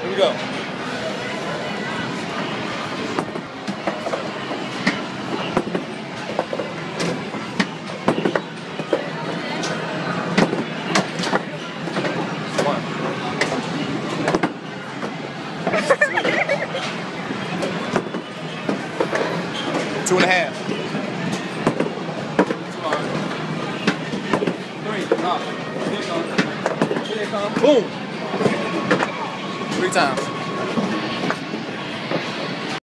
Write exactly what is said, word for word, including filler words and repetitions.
we go. One. Two and a half. Three. No. Here it comes. Here it comes. Boom. Three times.